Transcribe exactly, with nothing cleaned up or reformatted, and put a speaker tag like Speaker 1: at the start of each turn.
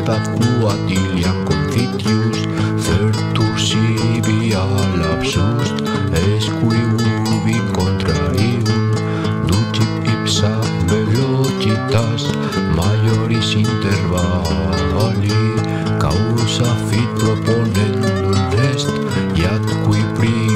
Speaker 1: Vita quatiliam confitius, certus ibi a lapsus, esqui ubi contrarium, ducit ipsa velocitas, majoris intervalli, causa fit proponendum est, iat qui pri